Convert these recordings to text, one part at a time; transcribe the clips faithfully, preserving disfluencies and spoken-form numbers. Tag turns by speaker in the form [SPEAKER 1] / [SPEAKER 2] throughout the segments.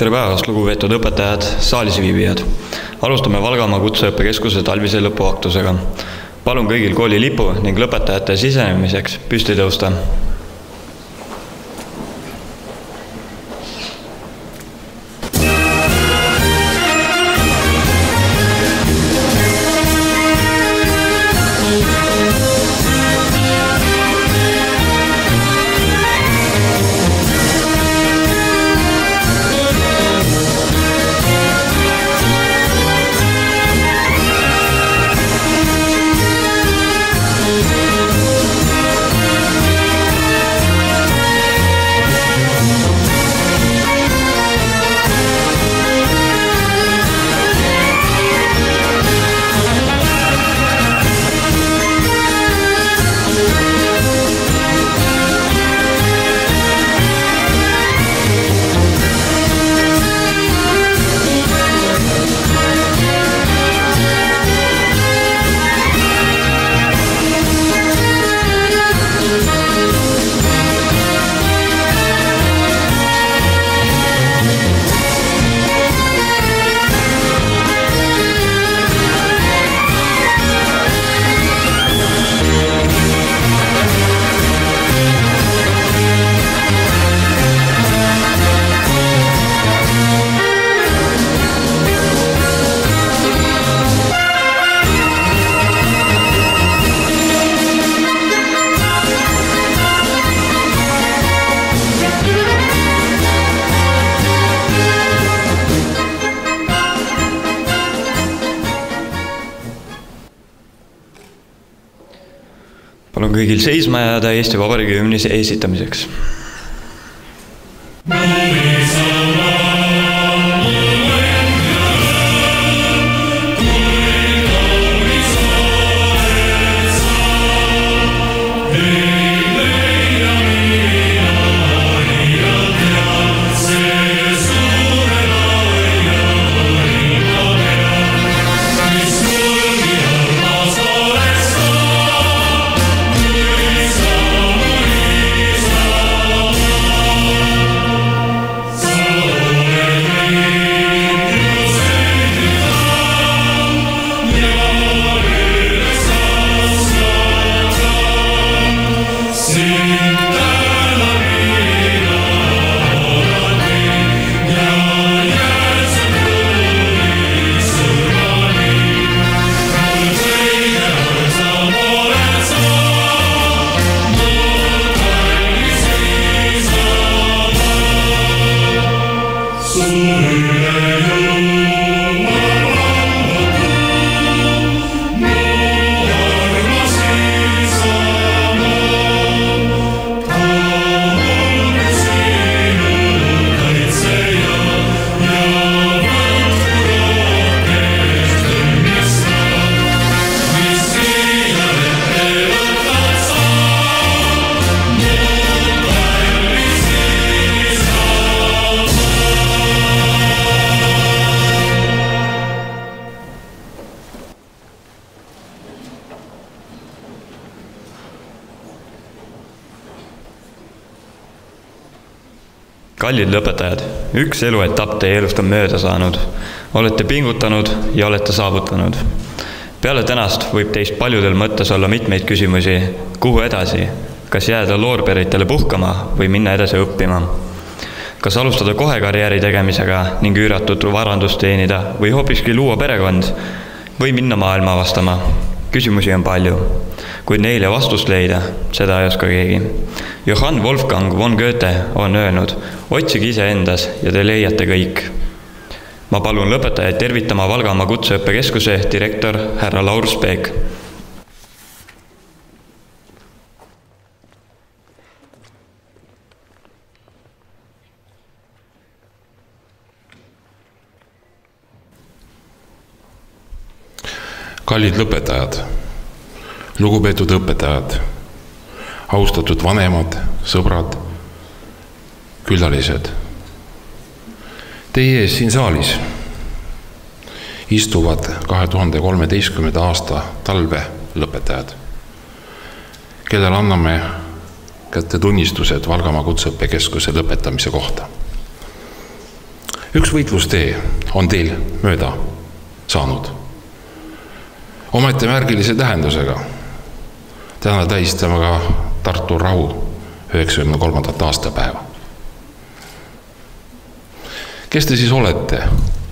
[SPEAKER 1] Tere päevast, lugupeetud õpetajad, saalis viibijad. Alustame Valgamaa Kutseõppekeskuse talvise lõpuaktusega. Palun kõigil kooli lipu ning lõpetajate sisenemiseks püsti tõusta. Palun kõigil seisma jääda Eesti Vabariigi hümni esitamiseks. Kallid lõpetajad, üks eluetapp teie elust on mööda saanud. Olete pingutanud ja olete saavutanud. Peale tänast võib teist paljudel mõttes olla mitmeid küsimusi, kuhu edasi, kas jääda loorberitele puhkama või minna edasi õppima. Kas alustada kohe karjääri tegemisega ning üüratud varandust teenida või hoopiski luua perekond või minna maailma avastama. Küsimusi on palju, kuid neile vastust leida, seda ei oska keegi. Johann Wolfgang von Goethe on öelnud, otsige ise endas ja te leiate kõik. Ma palun lõpetajaid tervitama Valgamaa Kutseõppekeskuse direktor härra Laur Speek.
[SPEAKER 2] Kallid lõpetajad, lugupeetud õpetajad, austatud vanemad, sõbrad, külalised. Teie ees siin saalis istuvad kahe tuhande kolmeteistkümnenda aasta talve lõpetajad, kellel anname kätte tunnistused Valgamaa Kutseõppekeskuse lõpetamise kohta. Üks võitlustee on teil mööda saanud. Ometi märgilise tähendusega. Täna tähistame ka Tartu rahu üheksakümne kolmandat aastapäeva. Kes te siis olete?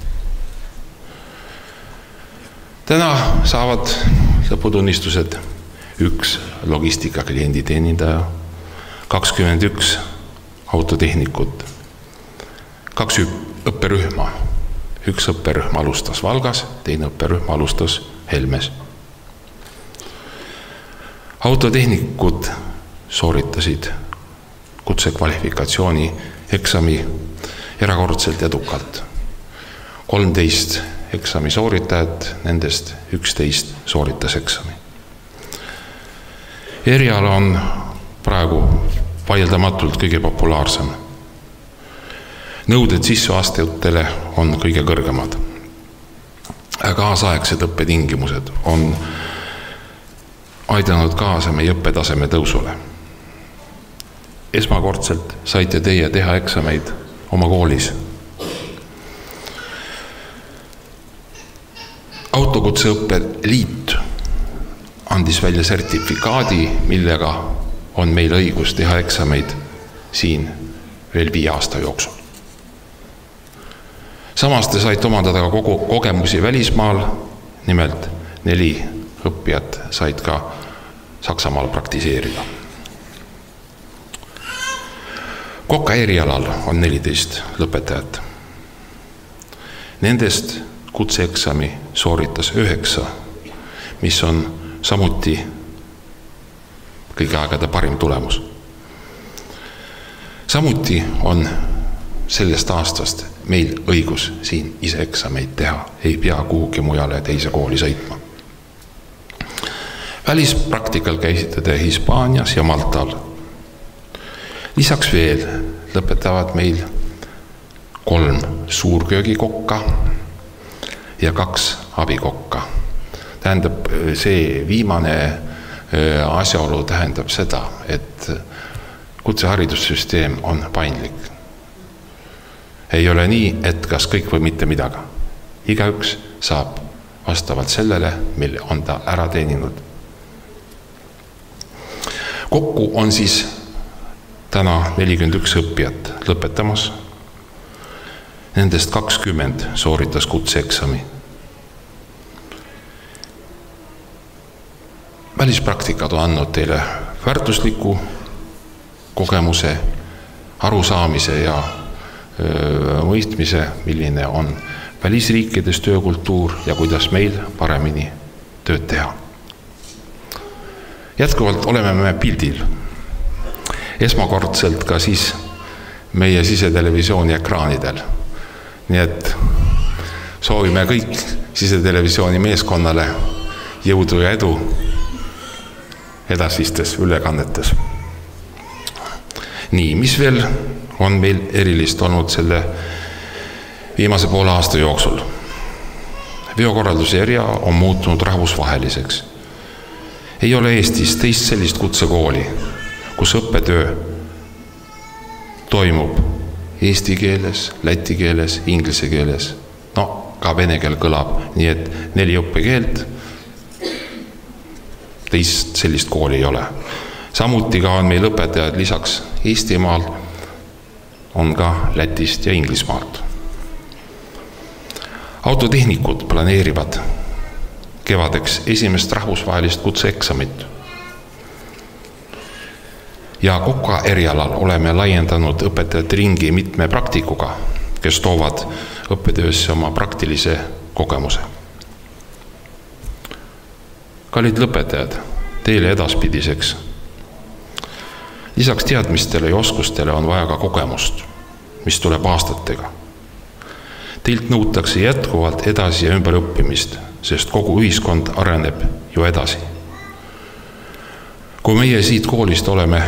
[SPEAKER 2] Täna saavad lõputunnistused üks logistika kliendi teenindaja, kakskümmend üks autotehnikut, kaks õpperühma. Üks õpperühm alustas Valgas, teine õpperühm alustas Helmes. Autotehnikud sooritasid kutsekvalifikatsiooni eksami erakordselt edukalt. kolmteist eksami sooritajat, nendest üksteist sooritas eksami. Eriala on praegu vaieldamatult kõige populaarsem. Nõuded sisseastujatele on kõige kõrgemad. Kaasaegsed õppetingimused on aidanud kaasa meie õppetaseme tõusule. Esmakordselt saite teie teha eksameid oma koolis. Autokutseõppe liit andis välja sertifikaadi, millega on meil õigus teha eksameid siin veel viie aasta jooksul. Samas te saite omandada ka kogu kogemusi välismaal, nimelt neli õppijat said ka Saksamaal praktiseerida. Koka erialal on neliteist lõpetajat. Nendest kutseeksami sooritas üheksa, mis on samuti kõigi aegade parim tulemus. Samuti on sellest aastast meil õigus siin ise eksameid teha, ei pea kuhugi mujale teise kooli sõitma. Välispraktikal käisite te Hispaanias ja Maltal. Lisaks veel lõpetavad meil kolm suurköögikokka ja kaks abikokka. Tähendab, see viimane asjaolu tähendab seda, et kutseharidussüsteem on paindlik. Ei ole nii, et kas kõik või mitte midagi. Igaüks saab vastavalt sellele, mille on ta ära teeninud. Kokku on siis täna nelikümmend üks õppijat lõpetamas. Nendest kakskümmend sooritas kutseeksami. Välispraktikad on andnud teile väärtusliku kogemuse, arusaamise ja öö, mõistmise, milline on välisriikides töökultuur ja kuidas meil paremini tööd teha. Jätkuvalt oleme me pildil. Esmakordselt ka siis meie sisetelevisiooni ekraanidel. Nii et soovime kõik sisetelevisiooni meeskonnale jõudu ja edu edasistes ülekannetes. Nii, mis veel on meil erilist olnud selle viimase poole aasta jooksul? Veokorralduse area on muutunud rahvusvaheliseks. Ei ole Eestis teist sellist kutsekooli, kus õppetöö toimub eesti keeles, läti keeles, inglise keeles. No, ka vene keel kõlab, nii et neli õppekeelt, teist sellist kooli ei ole. Samuti ka on meil õpetajad lisaks Eestimaal, on ka Lätist ja Inglismaalt. Autotehnikud planeerivad kevadeks esimest rahvusvahelist kutseeksamit. Ja Koka erialal oleme laiendanud õpetajate ringi mitme praktikuga, kes toovad õppetöösse oma praktilise kogemuse. Kallid lõpetajad, teile edaspidiseks. Lisaks teadmistele ja oskustele on vaja ka kogemust, mis tuleb aastatega. Teilt nõutakse jätkuvalt edasi ja ümber õppimist, sest kogu ühiskond areneb ju edasi. Kui meie siit koolist oleme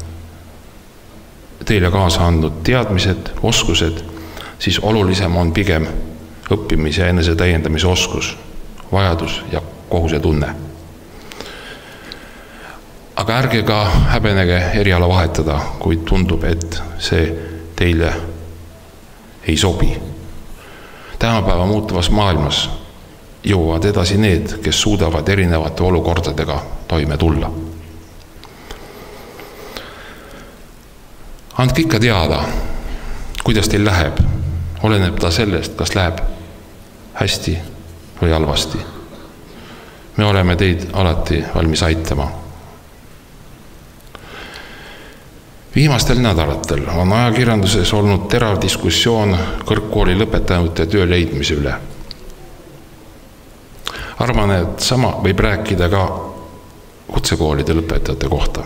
[SPEAKER 2] teile kaasa andnud teadmised, oskused, siis olulisem on pigem õppimise ja enese täiendamise oskus, vajadus ja kohuse tunne. Aga ärge ka häbenege eriala vahetada, kui tundub, et see teile ei sobi Tänapäeva muutuvas maailmas jõuavad edasi need, kes suudavad erinevate olukordadega toime tulla. Andke ikka teada, kuidas teil läheb. Oleneb ta sellest, kas läheb hästi või halvasti. Me oleme teid alati valmis aitama. Viimastel nädalatel on ajakirjanduses olnud terav diskussioon kõrgkooli lõpetanute töö leidmise üle. Arvan, et sama võib rääkida ka kutsekoolide lõpetajate kohta.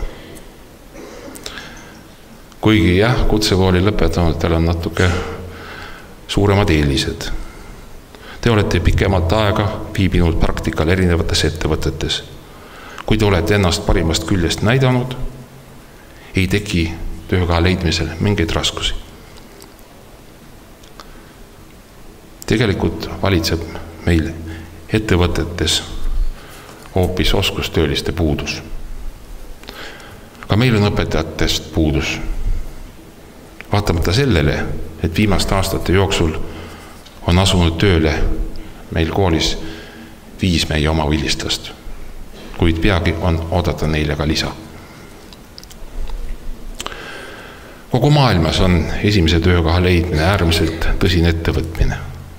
[SPEAKER 2] Kuigi jah, kutsekooli lõpetanutel on natuke suuremad eelised. Te olete pikemalt aega viibinud praktikal erinevates ettevõtetes. Kui te olete ennast parimast küljest näidanud, ei teki tööga leidmisel mingeid raskusi. Tegelikult valitseb meil ettevõtetes hoopis oskustööliste puudus. Ka meil on õpetajatest puudus. Vaatamata sellele, et viimaste aastate jooksul on asunud tööle meil koolis viis meie oma vilistlast, kuid peagi on oodata neile ka lisa. Kogu maailmas on esimese töökoha leidmine äärmiselt tõsine ettevõtmine.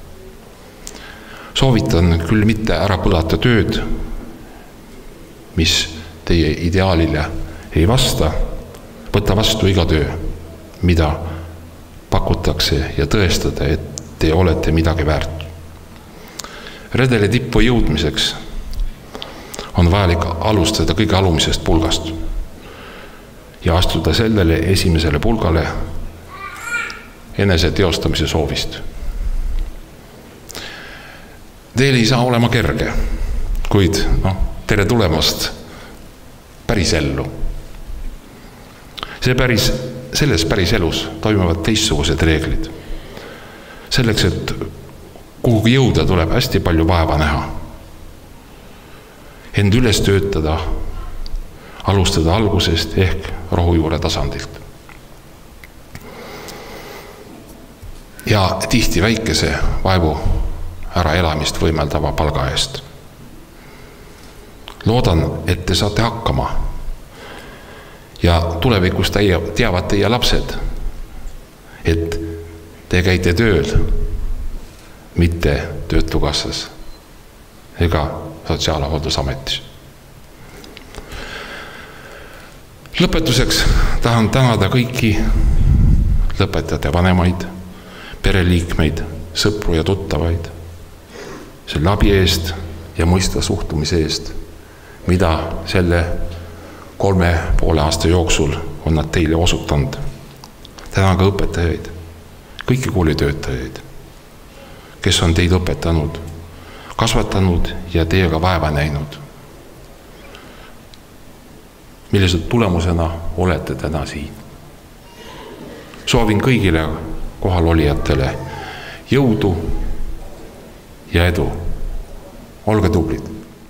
[SPEAKER 2] Soovitan küll mitte ära põlata tööd, mis teie ideaalile ei vasta, võtta vastu iga töö, mida pakutakse ja tõestada, et te olete midagi väärt. Redeli tippu jõudmiseks on vajalik alustada kõige alumisest pulgast ja astuda sellele esimesele pulgale enese teostamise soovist. Teil ei saa olema kerge, kuid no, tere tulemast päris ellu. See päris, selles päris elus toimuvad teistsugused reeglid. Selleks, et kuhugi jõuda, tuleb hästi palju vaeva näha. End üles töötada, alustada algusest ehk rohujuure tasandilt. Ja tihti väikese vaevu ära elamist võimeldava palga eest. Loodan, et te saate hakkama ja tulevikus teie, teavad teie lapsed, et te käite tööl, mitte töötukassas ega Sotsiaalhooldusametis. Lõpetuseks tahan tänada kõiki lõpetajate vanemaid, pereliikmeid, sõpru ja tuttavaid selle abi eest ja mõista suhtumise eest, mida selle kolme poole aasta jooksul on nad teile osutanud. Tänan ka õpetajaid, kõiki koolitöötajaid, kes on teid õpetanud, kasvatanud ja teiega vaeva näinud. Millised tulemusena olete täna siin. Soovin kõigile kohalolijatele jõudu ja edu. Olge tublid.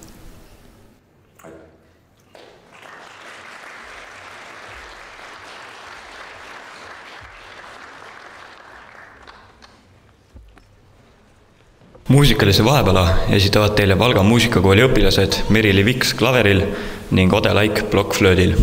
[SPEAKER 1] Muusikalise vahepeala esitavad teile Valga muusikakooli õpilased Merili Viks klaveril ning Ode Laik plokkflöödil.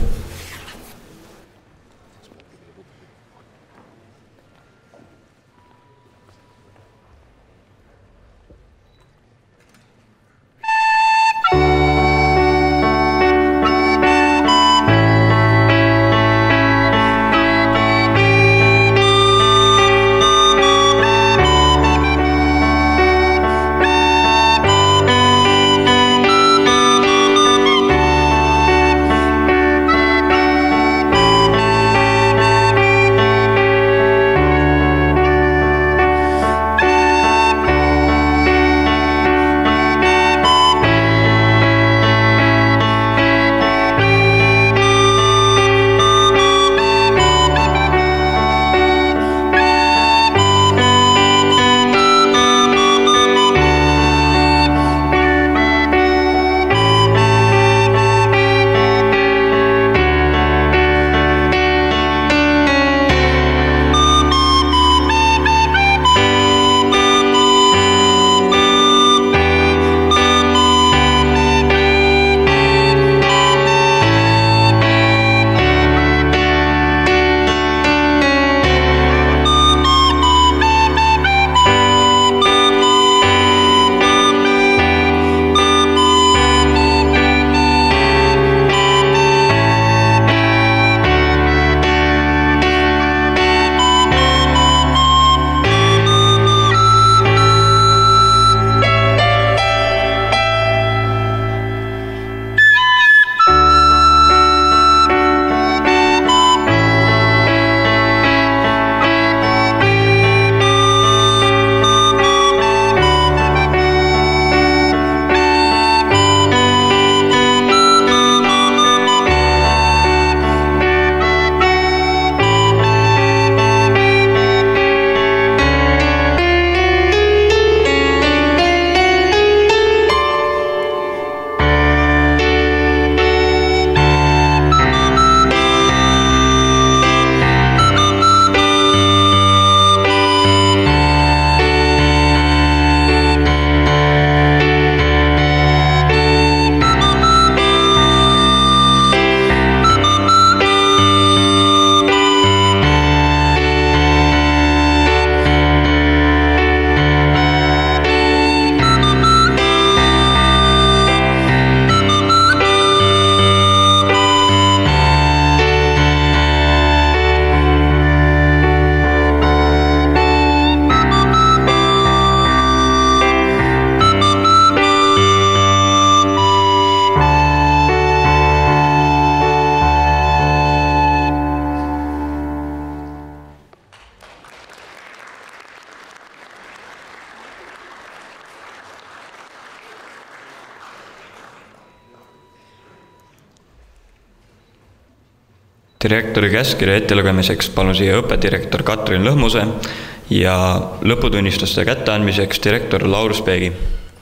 [SPEAKER 1] Direktori käskirja ettelugemiseks palun siia õppedirektor Katrin Lõhmuse ja lõputunnistuste kätteandmiseks direktor Laurus Peegi.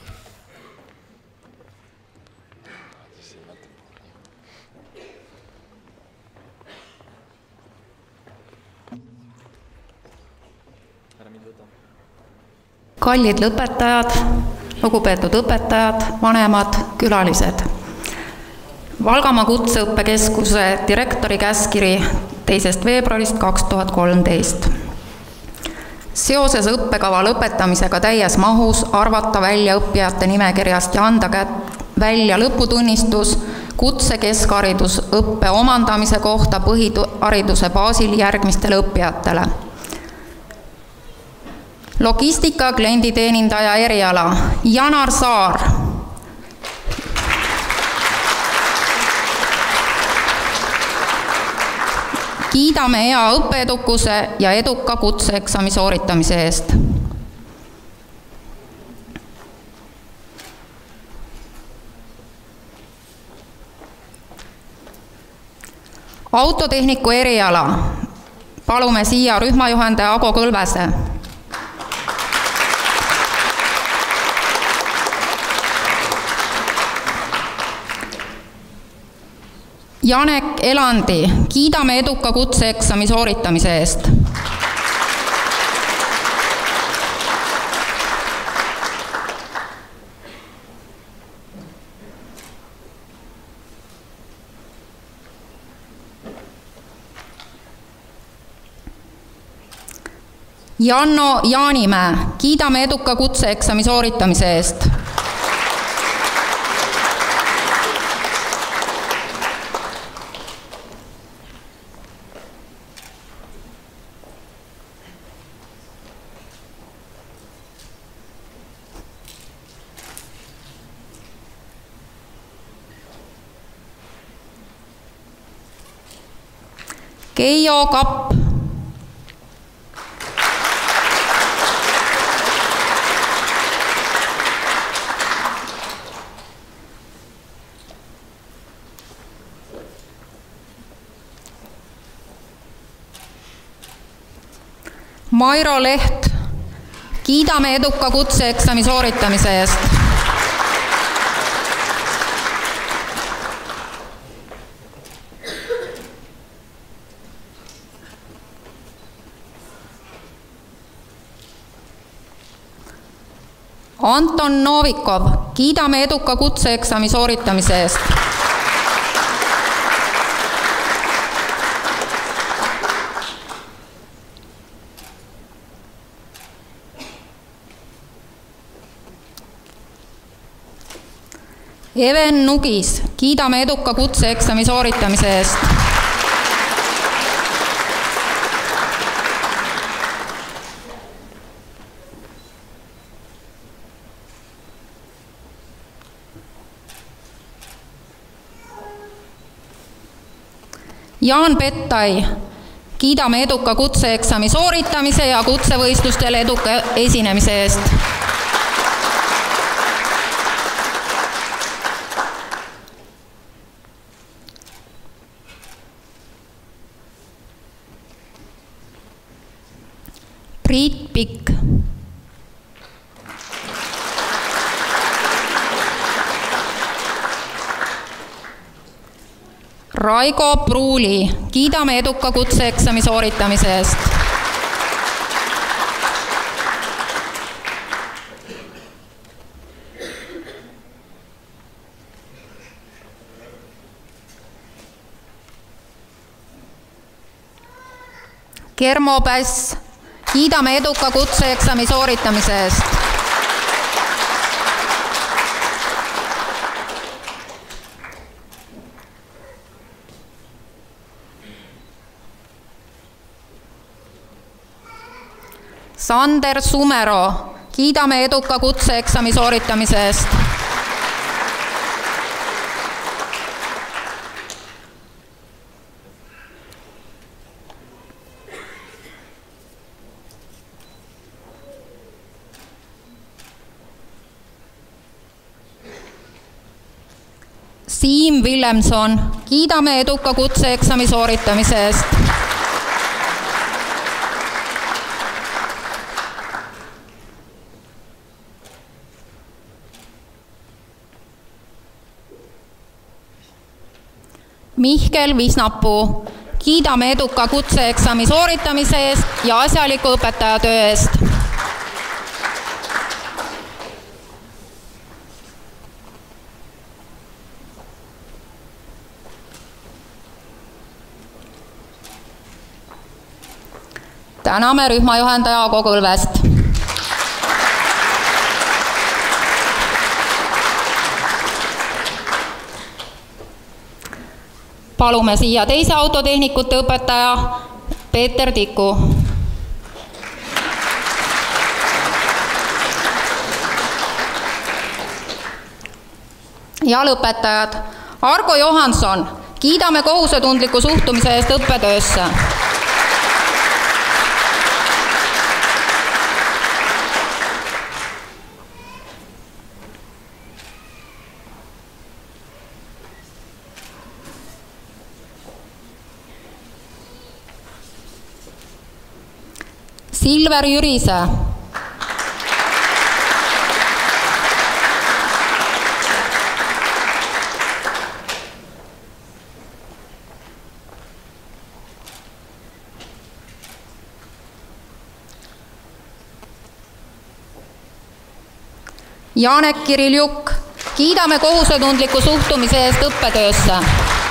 [SPEAKER 3] Kallid lõpetajad, lugupeetud õpetajad, vanemad, külalised. Valgamaa Kutseõppekeskuse direktori käskiri teisest veebruarist kaks tuhat kolmteist. Seoses õppekava lõpetamisega täies mahus arvata välja õppijate nimekirjast ja anda välja lõputunnistus kutsekeskharidusõppe omandamise kohta põhihariduse baasil järgmistele õppijatele. Logistika klienditeenindaja eriala Janar Saar. Kiidame hea õppeedukuse ja eduka kutseeksami sooritamise eest. Autotehniku eriala. Palume siia rühmajuhendaja Ago Kõlvese. Janek Elandi, kiidame eduka kutseeksami sooritamise eest. Janno Jaanimäe, kiidame eduka kutseeksami sooritamise eest. Keijo Kapp. Mairo Leht, kiidame eduka kutseeksami sooritamise eest. Anton Novikov, kiidame eduka kutseeksami sooritamise eest. Even Nugis, kiidame eduka kutseeksami sooritamise eest. Jaan Pettai, kiidame eduka kutseeksami sooritamise ja kutsevõistlustel eduka esinemise eest. Priit Pikk. Raigo Pruuli, kiidame eduka kutseeksami sooritamise eest. Kermo Päss, kiidame eduka kutseeksami sooritamise eest. Sander Sumero, kiidame eduka kutseeksami sooritamise eest. Siim Villemson, kiidame eduka kutseeksami sooritamise eest. Mihkel Visnapuu, kiidame eduka kutseeksami sooritamise eest ja asjaliku õpetajatöö eest. Täname rühmajuhendaja Ago Kõlvest. Palume siia teise autotehnikute õpetaja Peeter Tiku. Ja lõpetajad. Argo Johanson, kiidame kohusetundliku suhtumise eest õppetöösse. Silver Jürise. Janek Kiriljuk, kiidame kohusetundliku suhtumise eest õppetöösse.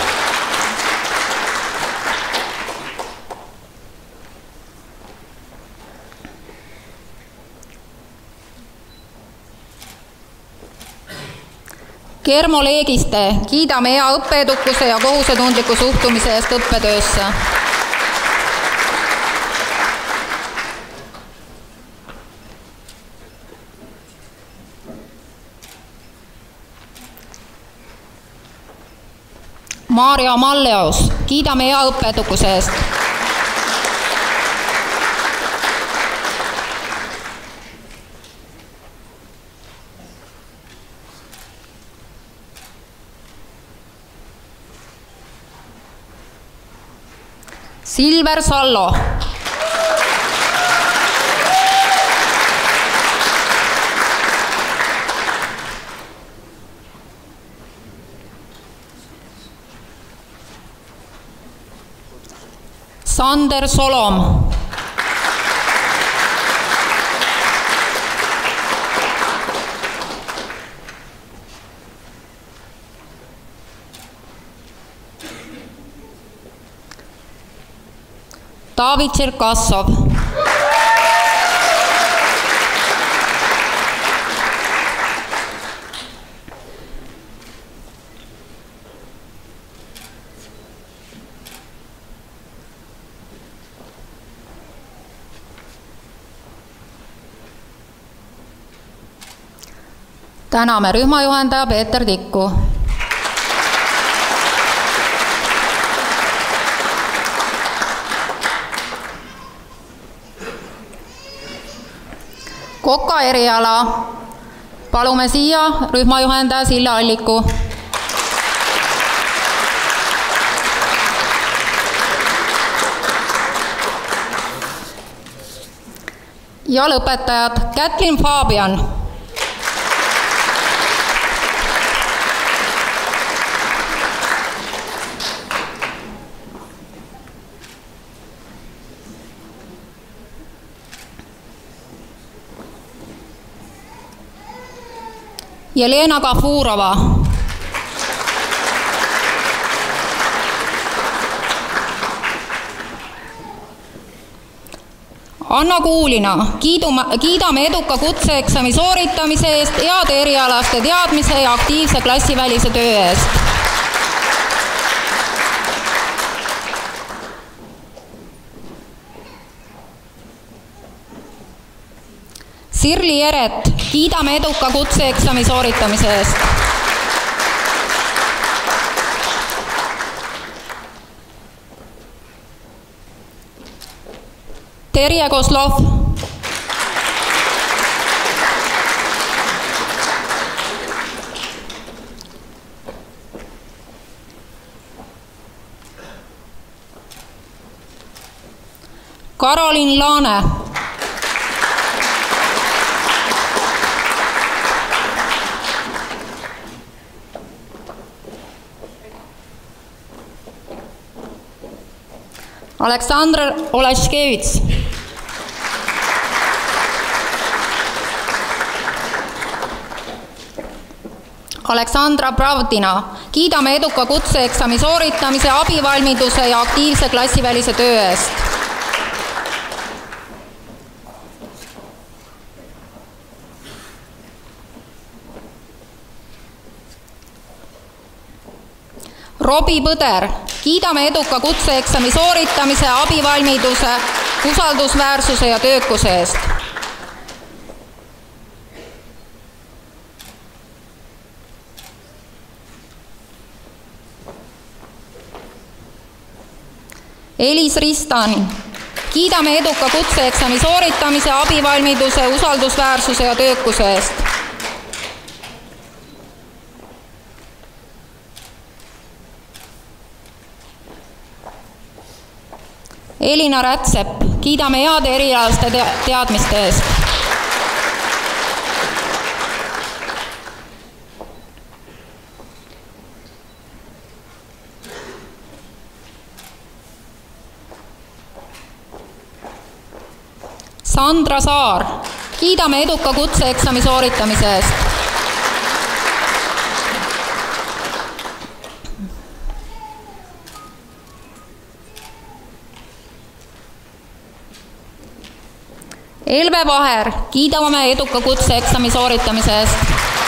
[SPEAKER 3] Kermo Leegiste, kiidame hea õppeedukuse ja kohusetundliku suhtumise eest õppetöösse. Maarja Malleos, kiidame hea õppeedukuse eest. Silver Sallo. Sander Solom. David Čerkassov. Täname rühmajuhendaja Peeter Tikku. Koka eriala. Palume siia rühmajuhendaja Sille Alliku. Ja lõpetajad Kätlin Fabian. Jelena Gafurova. Anna Kuulina, kiiduma, kiidame eduka kutseeksami sooritamise eest, heade erialaste teadmise ja aktiivse klassivälise töö eest. Sirli Eret, kiidame eduka kutseeksami sooritamise eest. Terje Koslov. Karolin Laane. Aleksandr Oleškevits. Aleksandra Pravdina. Kiidame eduka kutseeksami sooritamise, abivalmiduse ja aktiivse klassivälise töö eest. Robi Põder. Kiidame eduka kutseeksami sooritamise, abivalmiduse, usaldusväärsuse ja töökuse eest. Elis Ristan. Kiidame eduka kutseeksami sooritamise, abivalmiduse, usaldusväärsuse ja töökuse eest. Elina Rätsepp. Kiidame heade erialaste teadmiste eest. Sandra Saar. Kiidame eduka kutseeksami sooritamise eest. Elve Vaher. Kiidame eduka kutseeksami sooritamise eest.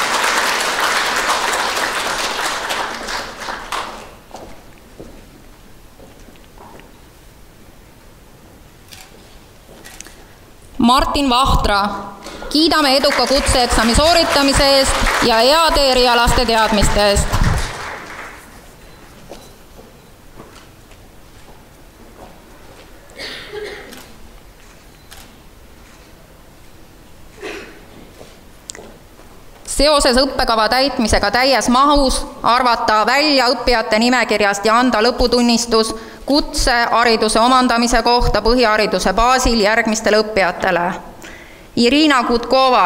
[SPEAKER 3] Martin Vahtra. Kiidame eduka kutseeksami sooritamise eest ja heade erialaste teadmiste eest. Seoses õppekava täitmisega täies mahus arvata välja õppijate nimekirjast ja anda lõputunnistus kutsehariduse omandamise kohta põhihariduse baasil järgmistele õppijatele. Irina Kutkova.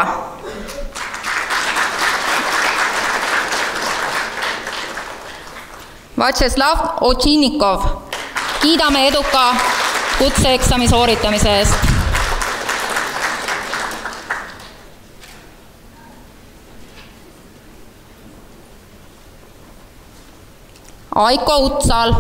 [SPEAKER 3] Vatšeslav Očinikov. Kiidame eduka kutseeksami sooritamise eest. Aiko Utsal.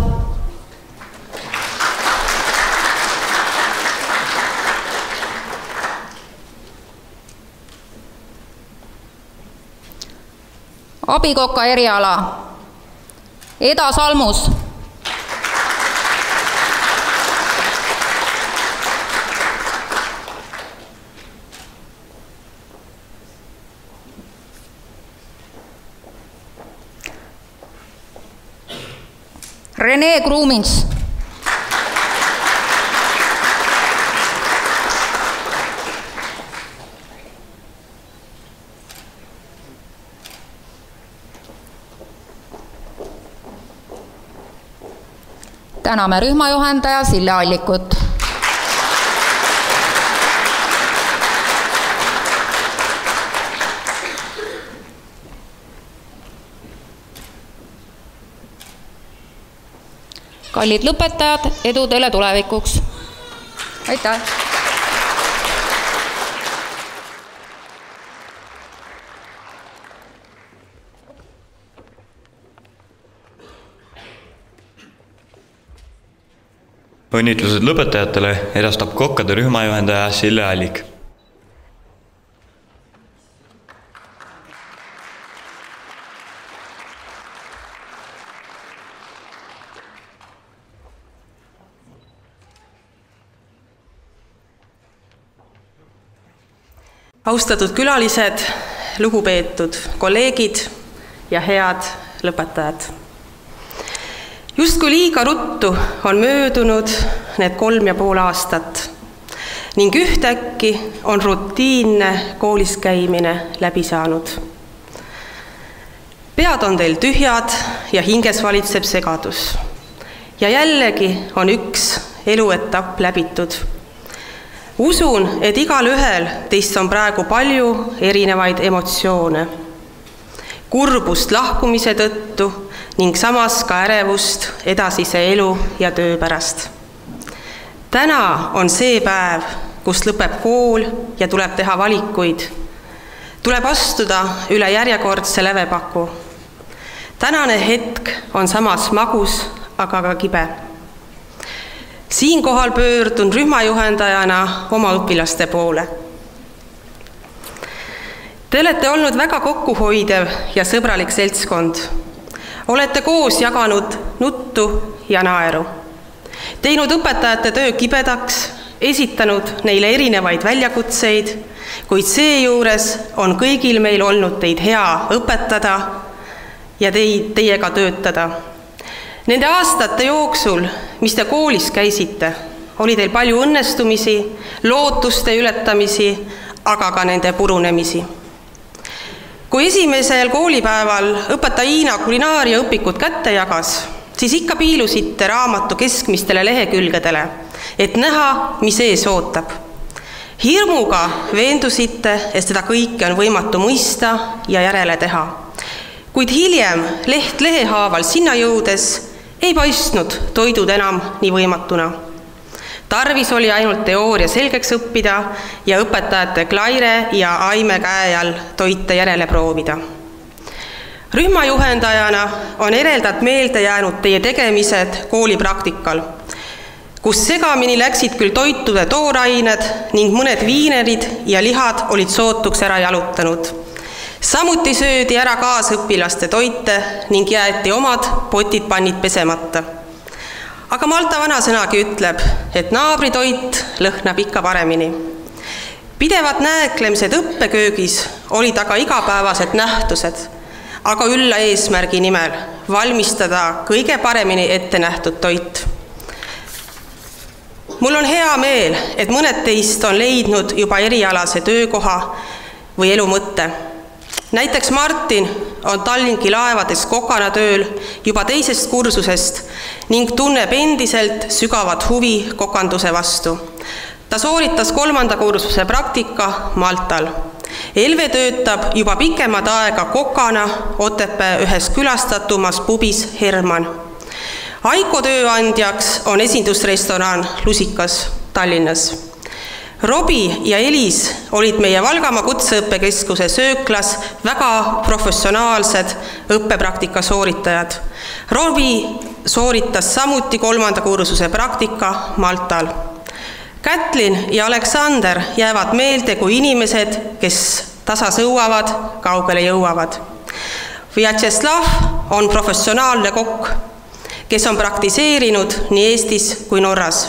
[SPEAKER 3] Abikoka eriala. Eda Salmus. Rene Krumins. Täname rühmajuhendaja Sille Allikut. Kallid lõpetajad, edu teile tulevikuks! Aitäh!
[SPEAKER 1] Õnnitlused lõpetajatele edastab kokkade rühmajuhendaja Sille Allik.
[SPEAKER 4] Austatud külalised, lugupeetud kolleegid ja head lõpetajad. Justkui liiga ruttu on möödunud need kolm ja pool aastat ning ühtäkki on rutiinne koolis käimine läbi saanud. Pead on teil tühjad ja hinges valitseb segadus. Ja jällegi on üks eluetapp läbitud Usun, et igal ühel teist on praegu palju erinevaid emotsioone. Kurbust lahkumise tõttu ning samas ka ärevust edasise elu ja töö pärast. Täna on see päev, kus lõpeb kool ja tuleb teha valikuid. Tuleb astuda üle järjekordse lävepaku. Tänane hetk on samas magus, aga ka kibe. Siinkohal pöördun rühmajuhendajana oma õpilaste poole. Te olete olnud väga kokkuhoidev ja sõbralik seltskond. Olete koos jaganud nuttu ja naeru. Teinud õpetajate töö kibedaks, esitanud neile erinevaid väljakutseid, kuid seejuures on kõigil meil olnud teid hea õpetada ja teid, teiega töötada. Nende aastate jooksul, mis te koolis käisite, oli teil palju õnnestumisi, lootuste ületamisi, aga ka nende purunemisi. Kui esimesel koolipäeval õpetaja Iina kulinaariaõpikut kätte jagas, siis ikka piilusite raamatu keskmistele lehekülgedele, et näha, mis ees ootab. Hirmuga veendusite, et seda kõike on võimatu mõista ja järele teha. Kuid hiljem leht lehehaaval sinna jõudes ei paistnud toidud enam nii võimatuna. Tarvis oli ainult teooria selgeks õppida ja õpetajate Klaire ja Aime käe all toite järele proovida. Rühmajuhendajana on ereldat meelde jäänud teie tegemised koolipraktikal, kus segamini läksid küll toitude toorained ning mõned viinerid ja lihad olid sootuks ära jalutanud. Samuti söödi ära kaasõpilaste toite ning jäeti omad potid pannid pesemata. Aga Malta vanasõnagi ütleb, et naabritoit lõhnab ikka paremini. Pidevad nääklemised õppeköögis olid aga igapäevased nähtused, aga ülla eesmärgi nimel valmistada kõige paremini ette nähtud toit. Mul on hea meel, et mõned teist on leidnud juba erialase töökoha või elu mõtte. Näiteks Martin on Tallinki laevades kokana tööl juba teisest kursusest ning tunneb endiselt sügavat huvi kokanduse vastu. Ta sooritas kolmanda kursuse praktika Maltal. Elve töötab juba pikemat aega kokana Otepää ühes külastatumas pubis Herman. Aiko tööandjaks on esindusrestoran Lusikas Tallinnas. Robi ja Elis olid meie Valgamaa kutseõppekeskuse sööklas väga professionaalsed õppepraktika sooritajad. Robi sooritas samuti kolmanda kursuse praktika Maltal. Kätlin ja Aleksander jäävad meelde kui inimesed, kes tasa sõuavad, kaugele jõuavad. Vjatšeslav on professionaalne kokk, kes on praktiseerinud nii Eestis kui Norras.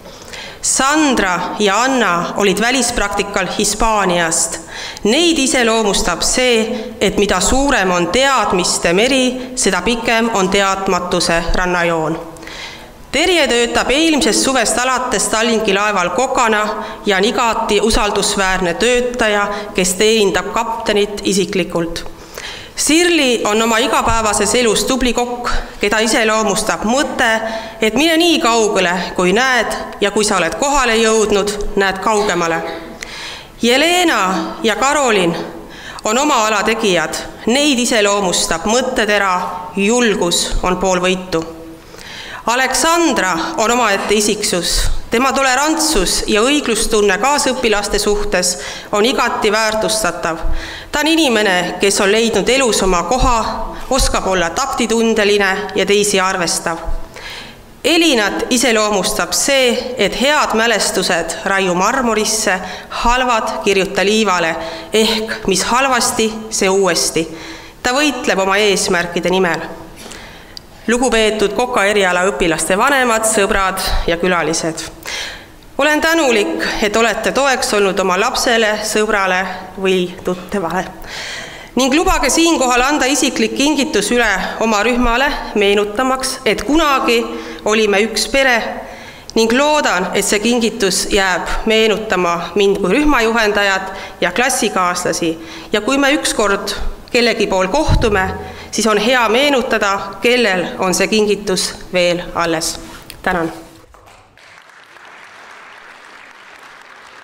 [SPEAKER 4] Sandra ja Anna olid välispraktikal Hispaaniast. Neid iseloomustab see, et mida suurem on teadmiste meri, seda pikem on teadmatuse rannajoon. Terje töötab eelmisest suvest alates Tallinki laeval kokana ja on igati usaldusväärne töötaja, kes teenindab kaptenit isiklikult. Sirli on oma igapäevases elus tubli kokk, keda iseloomustab mõte, et mine nii kaugele, kui näed, ja kui sa oled kohale jõudnud, näed kaugemale. Jelena ja Karolin on oma ala tegijad, neid iseloomustab mõttetera, julgus on pool võitu. Aleksandra on omaette isiksus. Tema tolerantsus ja õiglustunne kaasõpilaste suhtes on igati väärtustatav. Ta on inimene, kes on leidnud elus oma koha, oskab olla taktitundeline ja teisi arvestav. Elinat iseloomustab see, et head mälestused raiu marmorisse, halvad kirjuta liivale, ehk mis halvasti, see uuesti. Ta võitleb oma eesmärkide nimel. Lugupeetud Koka eriala õpilaste vanemad, sõbrad ja külalised. Olen tänulik, et olete toeks olnud oma lapsele, sõbrale või tuttevale. Ning lubage siinkohal anda isiklik kingitus üle oma rühmale, meenutamaks, et kunagi olime üks pere ning loodan, et see kingitus jääb meenutama mind kui rühmajuhendajat ja klassikaaslasi. Ja kui me ükskord kellegi pool kohtume, siis on hea meenutada, kellel on see kingitus veel alles. Tänan!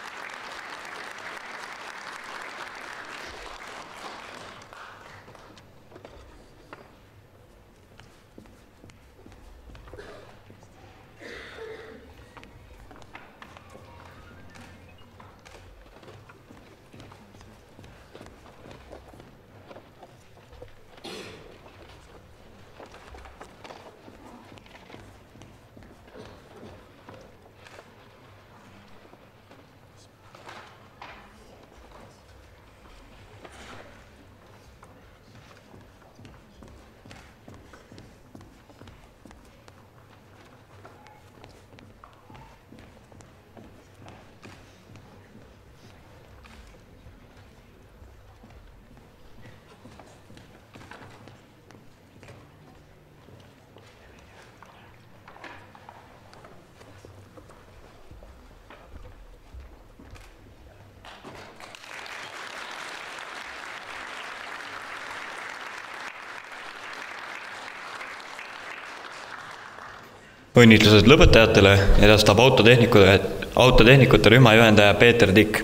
[SPEAKER 1] õnnitlused lõpetajatele edastab autotehnikute, autotehnikute rühmajuhendaja Peeter Tikk.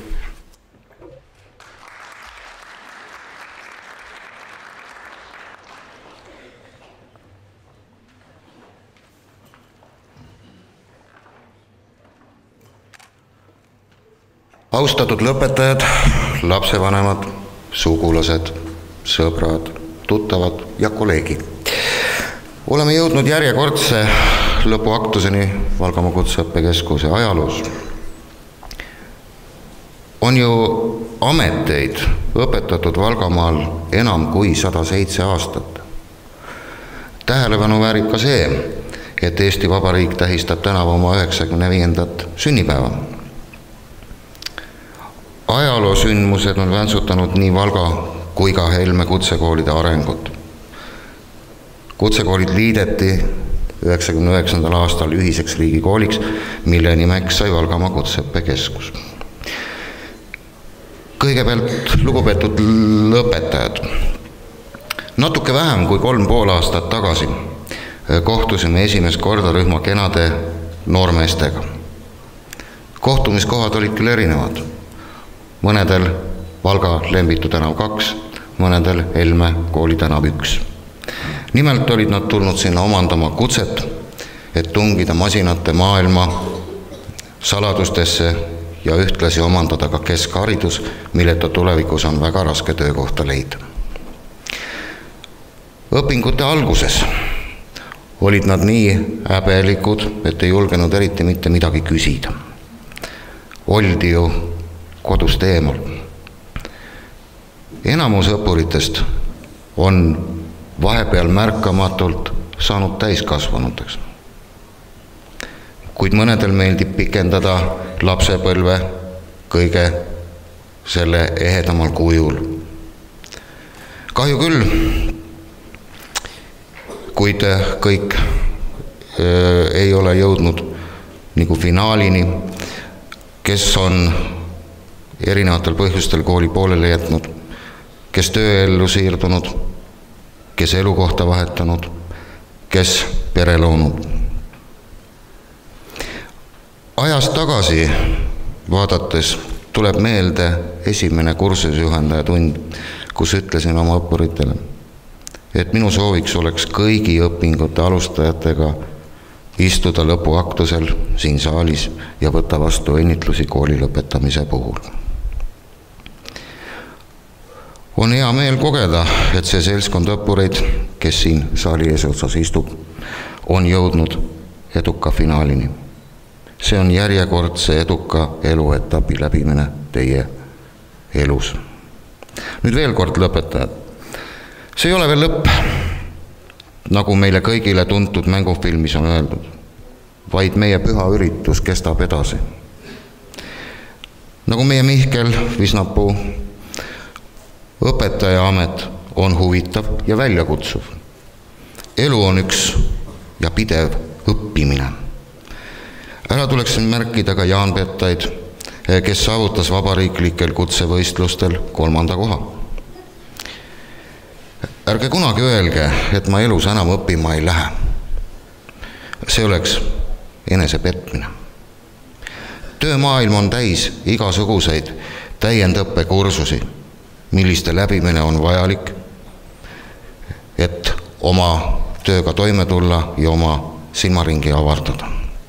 [SPEAKER 5] Austatud lõpetajad, lapsevanemad, sugulased, sõbrad, tuttavad ja kolleegid. Oleme jõudnud järjekordse lõpuaktuseni Valgamaa Kutseõppekeskuse ajaloos. On ju ameteid õpetatud Valgamaal enam kui sada seitse aastat. Tähelepanu väärib ka see, et Eesti Vabariik tähistab tänavu oma üheksakümne viiendat sünnipäeva. Ajaloosündmused on väntsutanud nii Valga kui ka Helme kutsekoolide arengut. Kutsekoolid liideti üheksakümne üheksandal aastal ühiseks riigikooliks, mille nimeks sai Valgamaa Kutseõppekeskus. Kõigepealt lugupeetud lõpetajad. Natuke vähem kui kolm pool aastat tagasi kohtusime esimest korda rühma kenade noormeestega. Kohtumiskohad olid küll erinevad. Mõnedel Valga Lembitu tänav kaks, mõnedel Helme kooli tänav üks. Nimelt olid nad tulnud sinna omandama kutset, et tungida masinate maailma saladustesse ja ühtlasi omandada ka keskharidus, milleta tulevikus on väga raske töökohta leida. Õpingute alguses olid nad nii häbelikud, et ei julgenud eriti mitte midagi küsida. Oldi ju kodust eemal. Enamus õppuritest on vahepeal märkamatult saanud täiskasvanuteks. Kuid mõnedel meeldib pikendada lapsepõlve kõige selle ehedamal kujul. Kahju küll, kuid kõik öö, ei ole jõudnud nagu finaalini, kes on erinevatel põhjustel kooli poolele jätnud, kes tööellu siirdunud, kes elukohta vahetanud, kes pere loonud. Ajas tagasi vaadates tuleb meelde esimene kursusjuhendaja tund, kus ütlesin oma õppuritele, et minu sooviks oleks kõigi õpingute alustajatega istuda lõpuaktusel siin saalis ja võtta vastu õnnitlusi kooli lõpetamise puhul. On hea meel kogeda, et see seltskond õppureid, kes siin saali eesotsas istub, on jõudnud eduka finaalini. See on järjekordse eduka eluetapi läbimine teie elus. Nüüd veel kord lõpetajad. See ei ole veel lõpp, nagu meile kõigile tuntud mängufilmis on öeldud, vaid meie püha üritus kestab edasi. Nagu meie Mihkel Visnapuu, õpetaja amet on huvitav ja väljakutsuv. Elu on üks ja pidev õppimine. Ära tuleks märkida ka Jaan Pettaid, kes saavutas vabariiklikel kutsevõistlustel kolmanda koha. Ärge kunagi öelge, et ma elus enam õppima ei lähe. See oleks enesepetmine. Töömaailm on täis igasuguseid täiendõppekursusi, milliste läbimine on vajalik, et oma tööga toime tulla ja oma silmaringi avardada.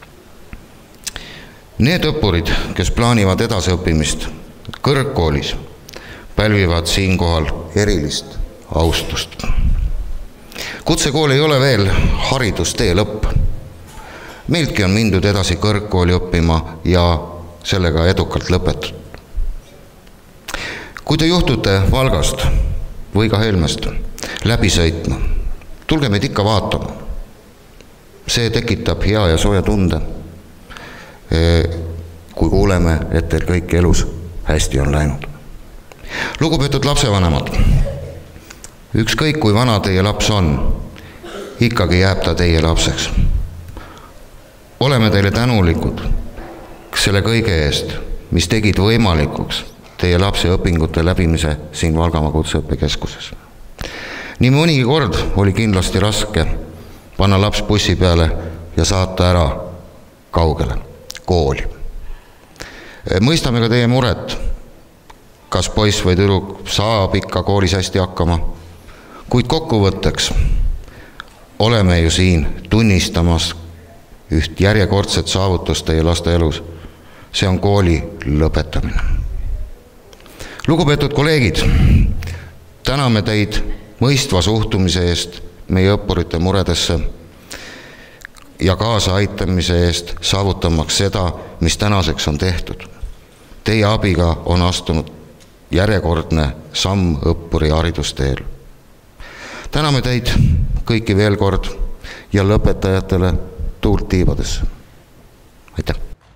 [SPEAKER 5] Need õppurid, kes plaanivad edasiõppimist kõrgkoolis, pälvivad siinkohal erilist austust. Kutsekool ei ole veel haridustee lõpp. Meiltki on mindud edasi kõrgkooli õppima ja sellega edukalt lõpetatud. Kui te juhtute Valgast või ka Helmest läbi sõitma, tulge meid ikka vaatama. See tekitab hea ja sooja tunde, kui kuuleme, et teil kõik elus hästi on läinud. Lugupeetud lapsevanemad, ükskõik kui vana teie laps on, ikkagi jääb ta teie lapseks. Oleme teile tänulikud selle kõige eest, mis tegid võimalikuks teie lapse õpingute läbimise siin Valgamaa Kutseõppekeskuses. Nii mõnigi kord oli kindlasti raske panna laps bussi peale ja saata ära kaugele, kooli. Mõistame ka teie muret, kas poiss või tüdruk saab ikka koolis hästi hakkama, kuid kokkuvõtteks oleme ju siin tunnistamas üht järjekordset saavutust teie laste elus. See on kooli lõpetamine. Lugupeetud kolleegid, täname teid mõistva suhtumise eest meie õppurite muredesse ja kaasa aitamise eest saavutamaks seda, mis tänaseks on tehtud. Teie abiga on astunud järjekordne samm õppuri haridusteel. Täname teid kõiki veel kord ja lõpetajatele tuult tiibadesse. Aitäh!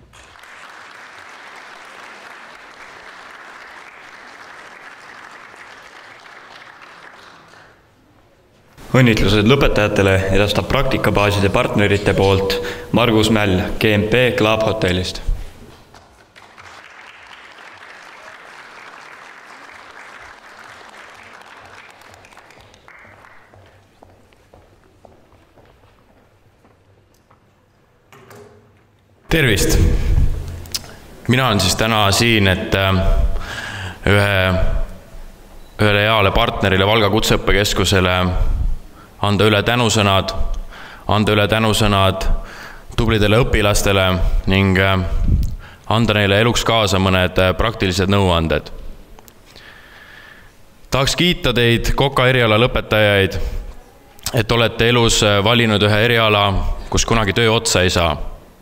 [SPEAKER 1] Õnnitlused lõpetajatele edastab praktikabaaside partnerite poolt Margus Mäll G M P Club Hotellist.
[SPEAKER 6] Tervist! Mina olen siis täna siin, et ühe, ühele heale partnerile Valga Kutseõppekeskusele anda üle tänusõnad, anda üle tänusõnad tublidele õpilastele ning anda neile eluks kaasa mõned praktilised nõuanded. Tahaks kiita teid Koka eriala lõpetajaid, et olete elus valinud ühe eriala, kus kunagi töö otsa ei saa.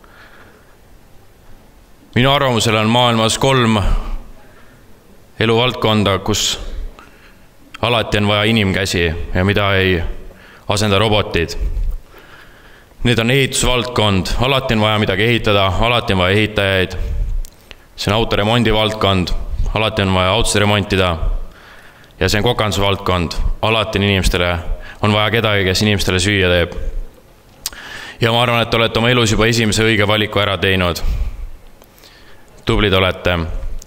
[SPEAKER 6] Minu arvamusel on maailmas kolm eluvaldkonda, kus alati on vaja inimkäsi ja mida ei asenda robotid. Need on ehitusvaldkond, alati on vaja midagi ehitada, alati on vaja ehitajaid. See on autoremondi valdkond, alati on vaja autosid remontida. Ja see on kokandusvaldkond, alati on inimestele, on vaja kedagi, kes inimestele süüa teeb. Ja ma arvan, et olete oma elus juba esimese õige valiku ära teinud. Tublid olete.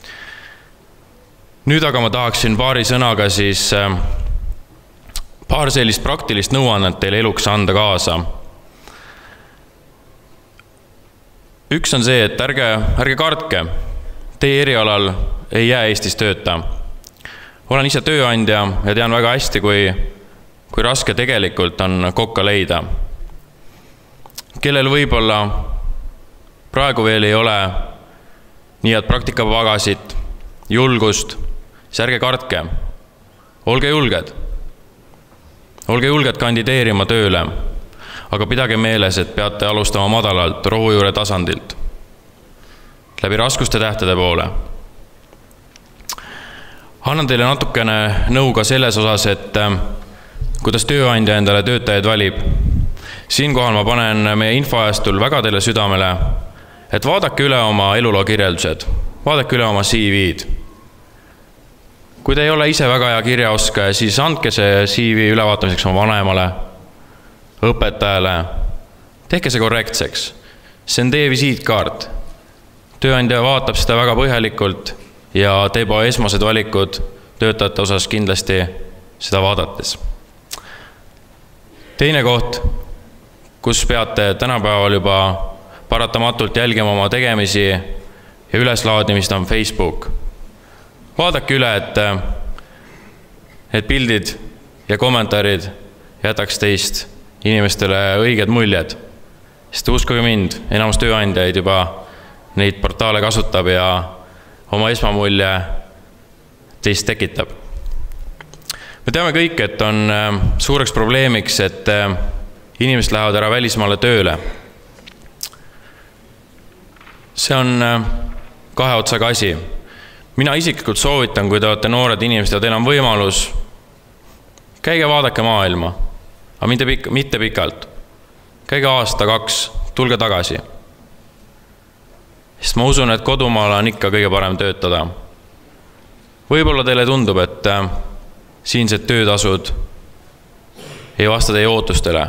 [SPEAKER 6] Nüüd aga ma tahaksin paari sõnaga siis paar sellist praktilist nõuannet teile eluks anda kaasa. Üks on see, et ärge, ärge kartke. Teie erialal ei jää Eestis tööta. Olen ise tööandja ja tean väga hästi, kui, kui raske tegelikult on kokka leida. Kellel võib-olla praegu veel ei ole nii head praktikapagasit, julgust, siis ärge kartke. Olge julged. Olge julged kandideerima tööle, aga pidage meeles, et peate alustama madalalt rohujuure tasandilt, läbi raskuste tähtede poole. Annan teile natukene nõu ka selles osas, et kuidas tööandja endale töötajaid valib. Siinkohal ma panen meie infoajastul väga teile südamele, et vaadake üle oma eluloo kirjeldused, vaadake üle oma C V-d. Kui te ei ole ise väga hea kirjaoskaja, siis andke see C V ülevaatamiseks oma vanemale, õpetajale. Tehke see korrektseks. See on teie visiitkaart. Tööandja vaatab seda väga põhjalikult ja teeb esmased valikud töötajate osas kindlasti seda vaadates. Teine koht, kus peate tänapäeval juba paratamatult jälgima oma tegemisi ja üleslaadimist on Facebook. Vaadake üle, et, et pildid ja kommentaarid jätaks teist inimestele õiged muljed. Sest uskuge mind, enamus tööandjaid juba neid portaale kasutab ja oma esmamulje teist tekitab. Me teame kõik, et on suureks probleemiks, et inimesed lähevad ära välismaale tööle. See on kahe otsaga asi. Mina isiklikult soovitan, kui te olete noored inimesed ja teil on võimalus, käige vaadake maailma, aga mitte, pik- mitte pikalt. Käige aasta, kaks, tulge tagasi. Sest ma usun, et kodumaal on ikka kõige parem töötada. Võib-olla teile tundub, et siinsed töötasud ei vasta teie ootustele.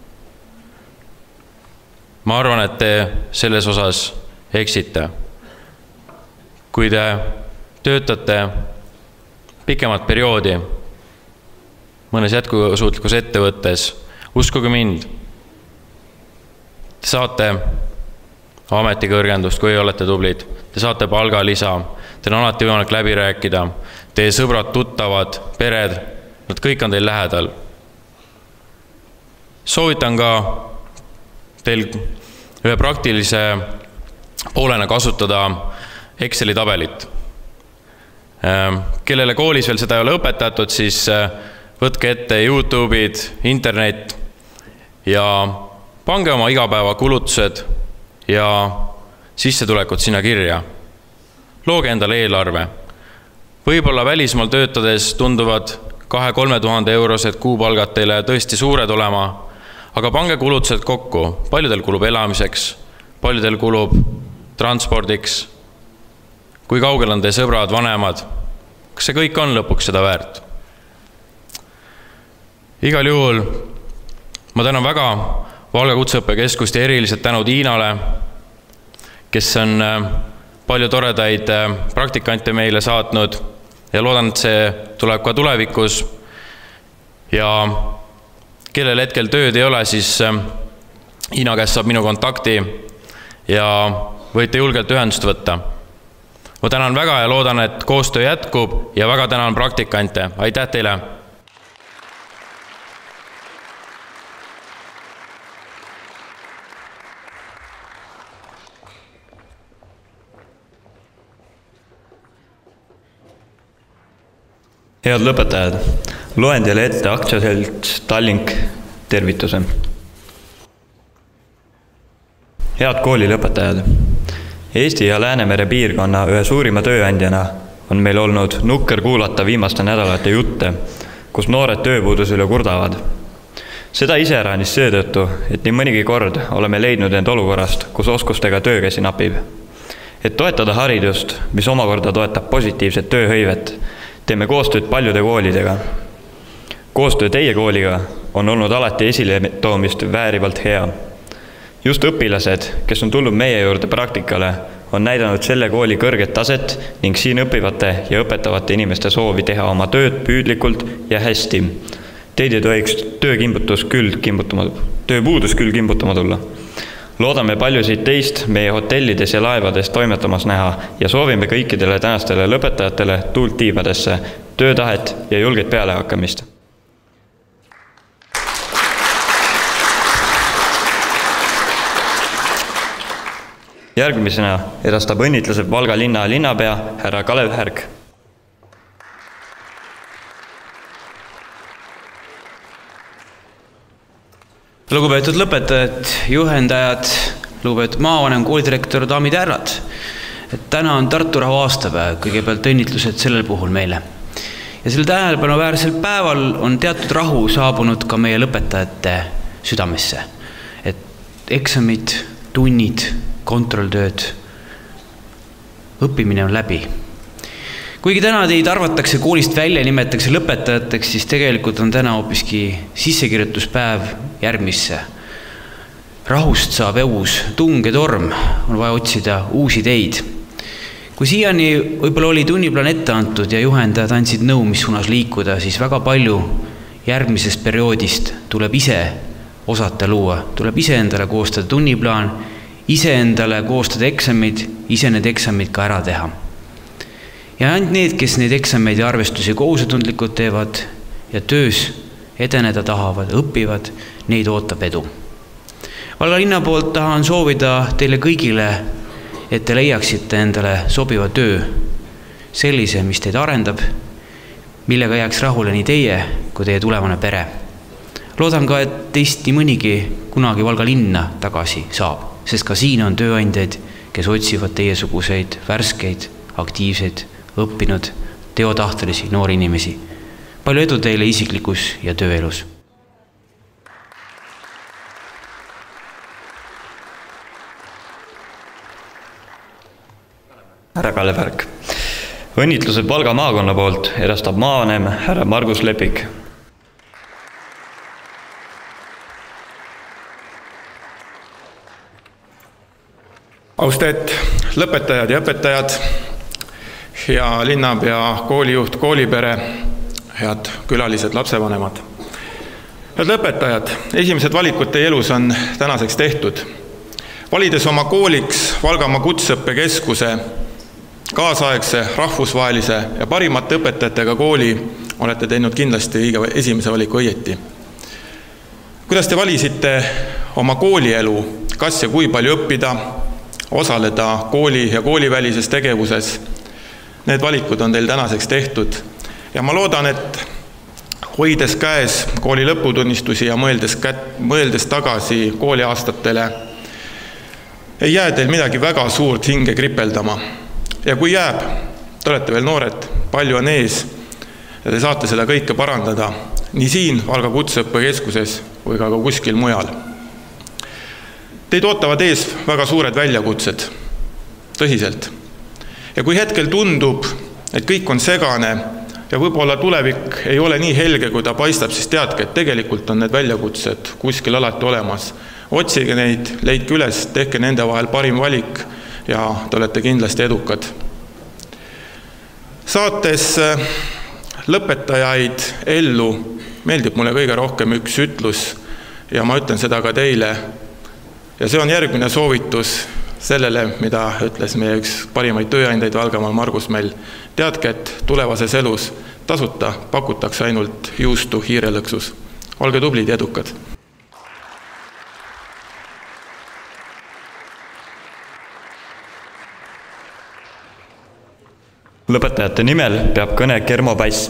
[SPEAKER 6] Ma arvan, et te selles osas eksite. Kui te töötate pikemat perioodi mõnes jätkusuutlikus ettevõttes, uskuge mind, Te saate ametikõrgendust, kui olete tublid. Te saate palgalisa, teil on alati võimalik läbi rääkida. Teie sõbrad, tuttavad, pered, nad kõik on teil lähedal. Soovitan ka teil ühe praktilise poolena kasutada Exceli tabelit. Kellele koolis veel seda ei ole õpetatud, siis võtke ette YouTube'id, internet ja pange oma igapäeva kulutused ja sissetulekud sinna kirja. Looge endale eelarve. Võib-olla välismaal töötades tunduvad kahe-kolme tuhande eurosed kuupalgad teile tõesti suured olema, aga pange kulutused kokku. Paljudel kulub elamiseks, paljudel kulub transpordiks. Kui kaugel on teie sõbrad, vanemad? Kas see kõik on lõpuks seda väärt? Igal juhul ma tänan väga Valga Kutseõppekeskust ja eriliselt tänu Tiinale, kes on palju toredaid praktikante meile saatnud ja loodan, et see tuleb ka tulevikus. Ja kellel hetkel tööd ei ole, siis Hiina käest saab minu kontakti ja võite julgelt ühendust võtta. Ma tänan väga ja loodan, et koostöö jätkub ja väga tänan praktikante. Aitäh teile!
[SPEAKER 1] Head lõpetajad, loen teile ette aktsiaselts Tallink tervituse. Head kooli lõpetajad, Eesti ja Läänemere piirkonna ühe suurima tööandjana on meil olnud nukker kuulata viimaste nädalate jutte, kus noored tööpuudus üle kurdavad. Seda iseäranis seetõttu, et nii mõnigi kord oleme leidnud end olukorrast, kus oskustega töökäsi napib. Et toetada haridust, mis omakorda toetab positiivset tööhõivet, teeme koostööd paljude koolidega. Koostöö teie kooliga on olnud alati esile toomist väärivalt hea. Just õpilased, kes on tulnud meie juurde praktikale, on näidanud selle kooli kõrget taset ning siin õppivate ja õpetavate inimeste soovi teha oma tööd püüdlikult ja hästi. Teid ei tohiks töökimbutus küll kimbutama, tööpuudus küll kimbutama tulla. Loodame paljusid teist meie hotellides ja laevades toimetamas näha ja soovime kõikidele tänastele lõpetajatele tuult tiibadesse, töötahet ja julget pealehakkamist. Järgmisena edastab õnnitlused Valga linna linnapea härra Kalev Härk.
[SPEAKER 7] Lugupeetud lõpetajad, juhendajad, lugupeetud maavanem, koolidirektor, daamid ja härrad. Et täna on Tartu rahu aastapäev, kõigepealt õnnitlused sellel puhul meile. Ja selle tähelepanu päeval on teatud rahu saabunud ka meie lõpetajate südamesse. Et eksamid, tunnid, kontrolltööd, õppimine on läbi. Kuigi täna teid arvatakse koolist välja ja nimetatakse lõpetajateks, siis tegelikult on täna hoopiski sissekirjutuspäev järgmisse. Rahust saab uus tung ja torm, on vaja otsida uusi teid. Kui siiani võib-olla oli tunniplaan ette antud ja juhendajad andsid nõu, mis suunas liikuda, siis väga palju järgmisest perioodist tuleb ise osata luua. Tuleb ise endale koostada tunniplaan, ise endale koostada eksamid, ise need eksamid ka ära teha. Ja ainult need, kes neid eksameid ja arvestusi kohusetundlikult teevad ja töös edeneda tahavad, õpivad, neid ootab edu. Valga linna poolt tahan soovida teile kõigile, et te leiaksite endale sobiva töö, sellise, mis teid arendab, millega jääks rahule nii teie kui teie tulevane pere. Loodan ka, et teist nii mõnigi kunagi Valga linna tagasi saab, sest ka siin on tööandjaid, kes otsivad teiesuguseid värskeid, aktiivseid, õppinud, teotahtelisi noori inimesi. Palju edu teile isiklikus ja tööelus.
[SPEAKER 1] Härra Kalev Härk. Õnnitlused Valga maakonna poolt edastab maavanem härra Margus Lepik.
[SPEAKER 8] Austet lõpetajad ja õpetajad, ja linnapea, koolijuht, koolipere, head külalised, lapsevanemad. Head lõpetajad, esimesed valikud teie elus on tänaseks tehtud. Valides oma kooliks Valgamaa Kutseõppekeskuse, kaasaegse, rahvusvahelise ja parimate õpetajatega kooli, olete teinud kindlasti õige esimese valiku õieti. Kuidas te valisite oma koolielu, kas ja kui palju õppida, osaleda kooli ja koolivälises tegevuses? Need valikud on teil tänaseks tehtud ja ma loodan, et hoides käes kooli lõputunnistusi ja mõeldes, kät, mõeldes tagasi kooliaastatele, ei jää teil midagi väga suurt hinge kripeldama. Ja kui jääb, te olete veel noored, palju on ees ja te saate seda kõike parandada nii siin Valga Kutseõppekeskuses või ka kuskil mujal. Teid ootavad ees väga suured väljakutsed, tõsiselt. Ja kui hetkel tundub, et kõik on segane ja võib-olla tulevik ei ole nii helge, kui ta paistab, siis teadke, et tegelikult on need väljakutsed kuskil alati olemas. Otsige neid, leidke üles, tehke nende vahel parim valik ja te olete kindlasti edukad. Saates lõpetajaid ellu meeldib mulle kõige rohkem üks ütlus ja ma ütlen seda ka teile. Ja see on järgmine soovitus sellele, mida ütles meie üks parimaid tööandjaid Valgamaal Margus Mäll. Teadke, et tulevases elus tasuta pakutakse ainult juustu hiirelõksus. Olge tublid ja edukad!
[SPEAKER 1] Lõpetajate nimel peab kõne Kermo Päss.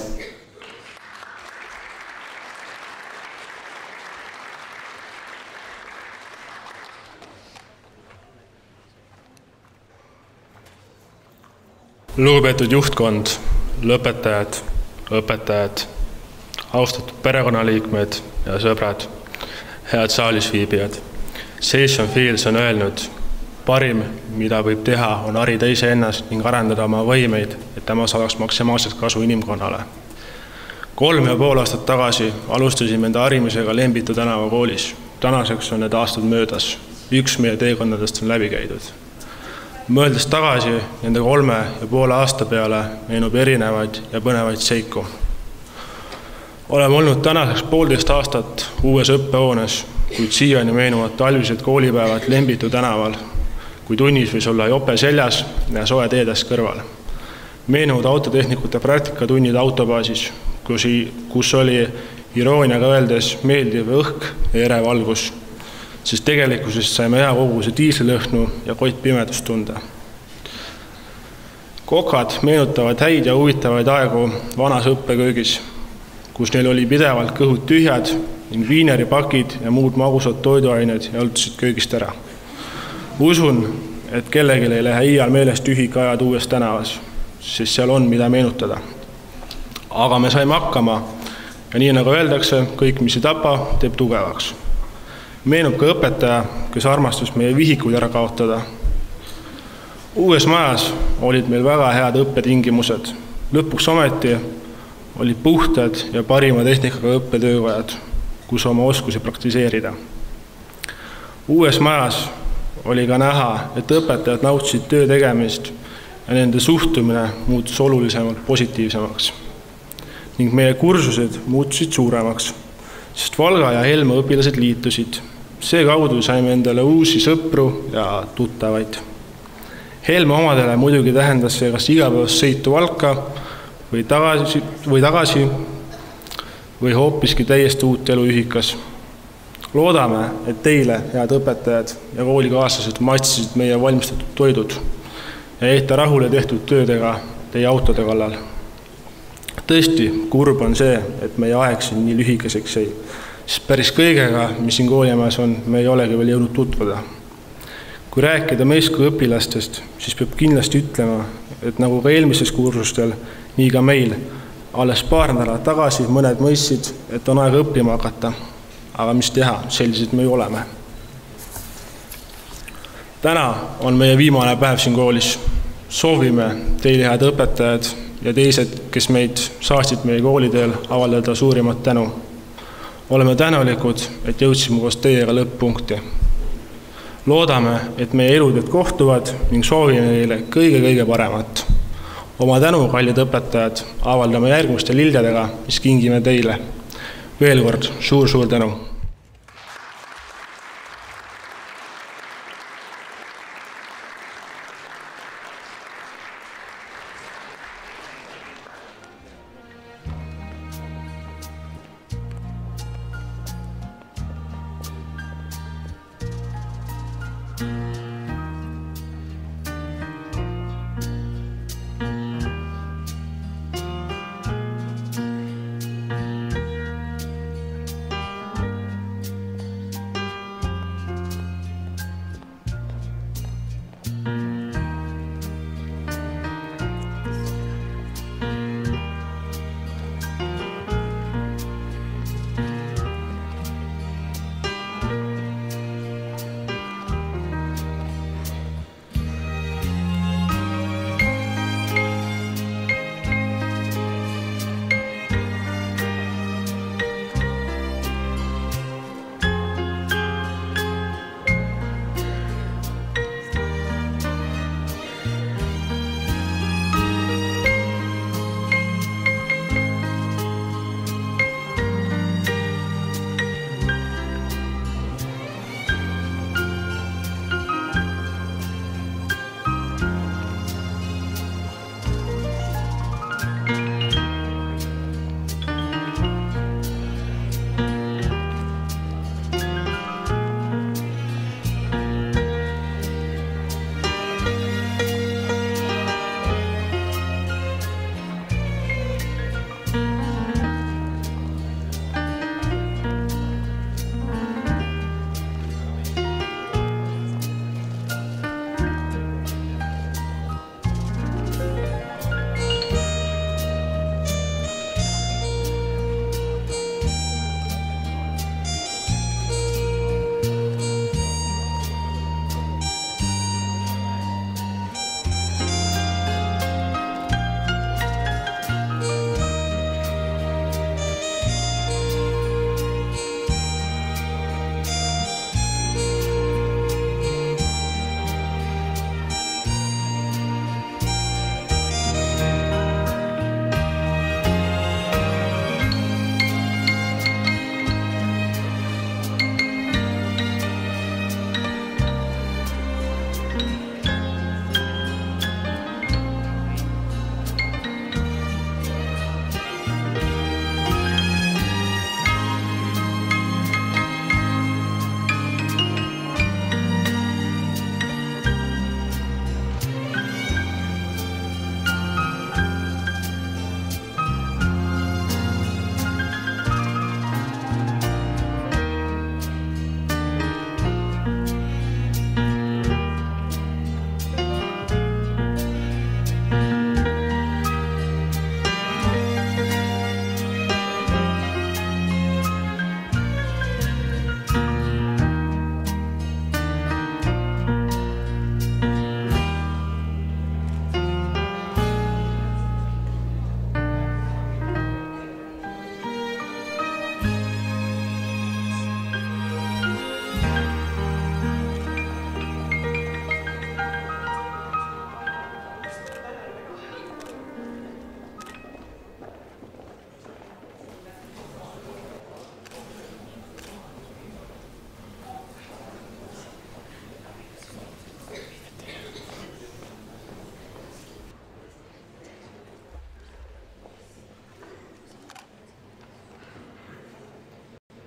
[SPEAKER 9] Lugupeetud juhtkond, lõpetajad, õpetajad, austatud perekonnaliikmed ja sõbrad, head saalis viibijad. Session Fields on öelnud, parim, mida võib teha, on harida ise ennast ning arendada oma võimeid, et tema saaks maksimaalselt kasu inimkonnale. Kolm ja pool aastat tagasi alustasime enda harimisega Lembitu tänava koolis. Tänaseks on need aastad möödas. Üks meie teekondadest on läbi käidud. Mõeldes tagasi nende kolme ja poole aasta peale meenub erinevaid ja põnevaid seiku. Oleme olnud tänaseks poolteist aastat uues õppehoones, kuid siiani meenuvad talvised koolipäevad Lembitu tänaval, kui tunnis võis olla jope seljas ja soe teedes kõrval. Meenuvad autotehnikute praktikatunnid autobaasis, kus, kus oli irooniaga öeldes meeldiv õhk ja ere valgus, sest tegelikkusest saime hea koguse diislilõhnu ja kott pimedust tunda. Kokad meenutavad häid ja huvitavaid aegu vanas õppeköögis, kus neil oli pidevalt kõhud tühjad ning viineripakid ja muud magusad toiduained jalutasid köögist ära. Usun, et kellelgi ei lähe iial meelest ühikajad uues tänavas, sest seal on mida meenutada. Aga me saime hakkama ja nii nagu öeldakse, kõik mis ei tapa, teeb tugevaks. Meenub ka õpetaja, kes armastas meie vihikuid ära kaotada. Uues majas olid meil väga head õppetingimused. Lõpuks ometi olid puhtad ja parima tehnikaga õppetöövajad, kus oma oskusi praktiseerida. Uues majas oli ka näha, et õpetajad nautisid töö tegemist ja nende suhtumine muutus olulisemalt positiivsemaks. Ning meie kursused muutusid suuremaks, sest Valga ja Helme õpilased liitusid. See kaudu saime endale uusi sõpru ja tuttavaid. Helme omadele muidugi tähendas see kas igapäevast sõitu Valka või tagasi, või tagasi või hoopiski täiesti uut elu ühikas. Loodame, et teile, head õpetajad ja koolikaaslased matsisid meie valmistatud toidud ja jäite rahule tehtud töödega teie autode kallal. Tõesti, kurb on see, et meie aeg siin nii lühikeseks ei, sest päris kõigega, mis siin koolimajas on, me ei olegi veel jõudnud tutvuda. Kui rääkida meist kui õpilastest, siis peab kindlasti ütlema, et nagu ka eelmises kursustel, nii ka meil, alles paar nädalat tagasi mõned mõistsid, et on aeg õppima hakata. Aga mis teha, sellised me ju oleme. Täna on meie viimane päev siin koolis. Soovime teile head õpetajad ja teised, kes meid saastid meie kooliteel, avaldada suurimat tänu. Oleme tänulikud, et jõudsime koos teiega lõpp-punkti. Loodame, et meie eluded kohtuvad ning soovime neile kõige-kõige paremat. Oma tänu, kallid õpetajad, avaldame järgmiste lildedega, mis kingime teile. Veel kord suur-suur tänu!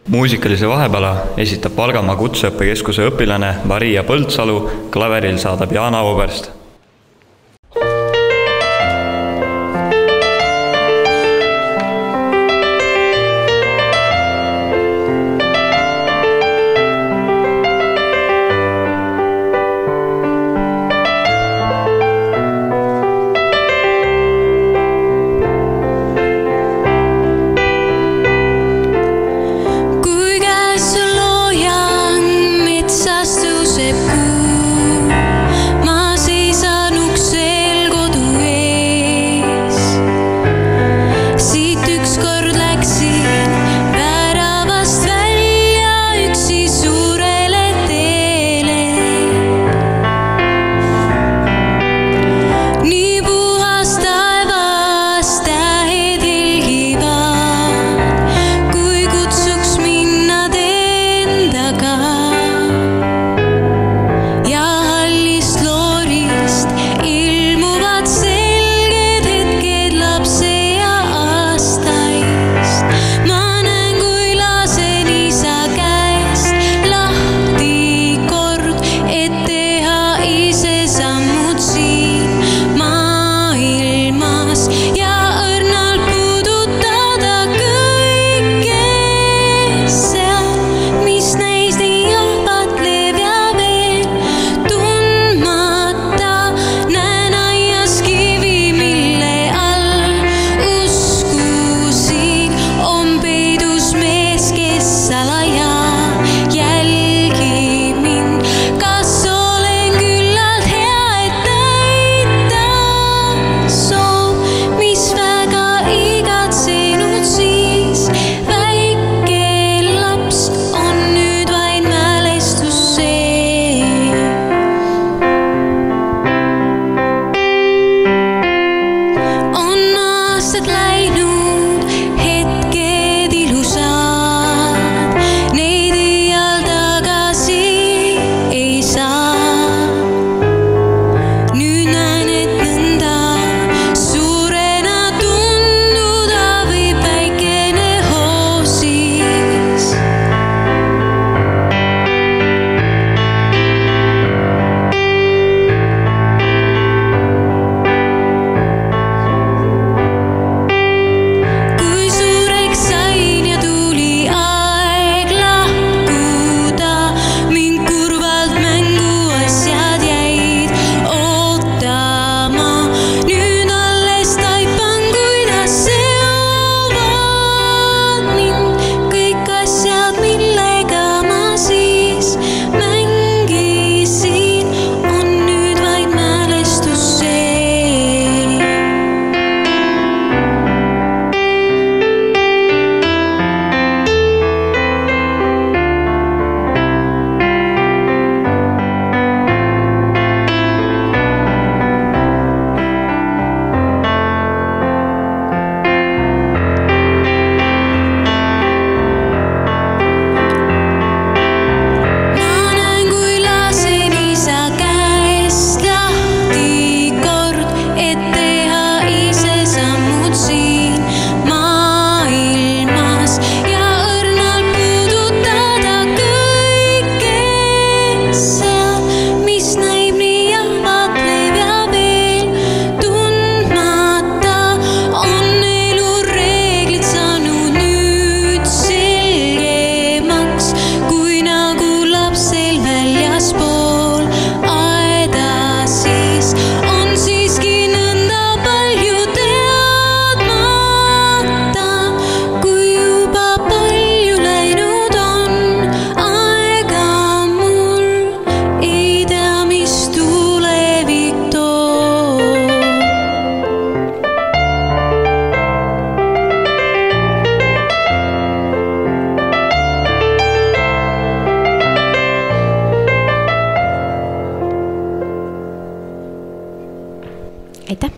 [SPEAKER 1] muusikalise vahepeala esitab Valgamaa Kutseõppekeskuse õpilane Maria Põldsalu, klaveril saadab Jana Oberst.
[SPEAKER 10] aitäh!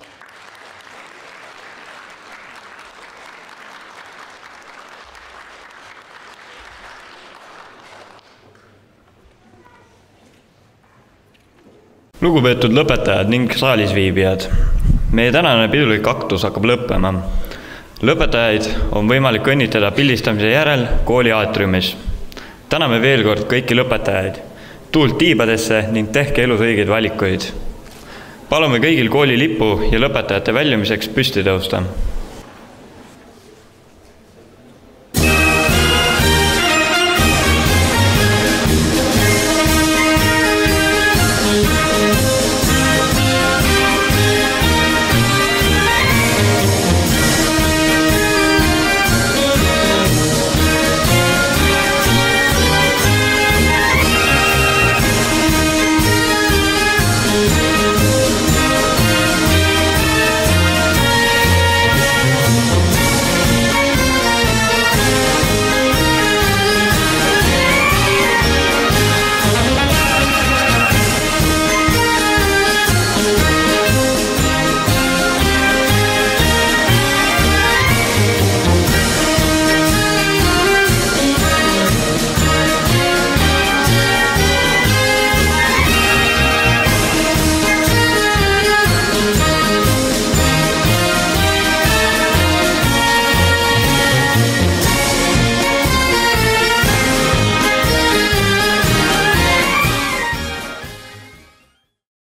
[SPEAKER 1] Lugupeetud lõpetajad ning saalis viibijad, meie tänane pidulik aktus hakkab lõppema. lõpetajaid on võimalik õnnitleda pildistamise järel kooli aatriumis. Täname veel kord kõiki lõpetajaid. Tuult tiibadesse ning tehke elus õigeid valikuid. Palume kõigil kooli lipu ja lõpetajate väljumiseks püsti tõusta.